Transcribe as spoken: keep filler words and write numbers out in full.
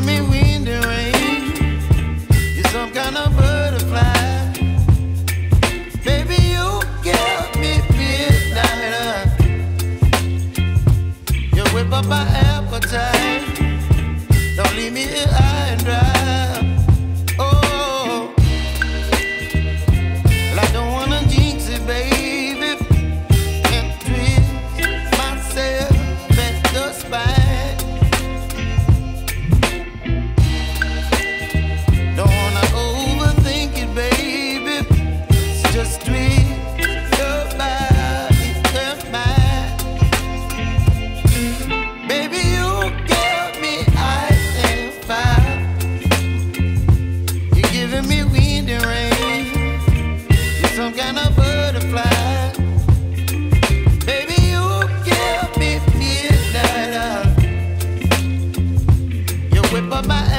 me wind and rain. You're some kind of butterfly. Baby, you give me midnight. You whip up my appetite. Don't leave me here high and dry. Oh, well, I don't wanna jinx it, baby, and twist myself at the spine. Don't wanna overthink it, baby. It's just twist your body and mine. Baby, you give me ice and fire. You're giving me wind and rain. You're some kind of butterfly. Baby, you give me midnight. You whip up my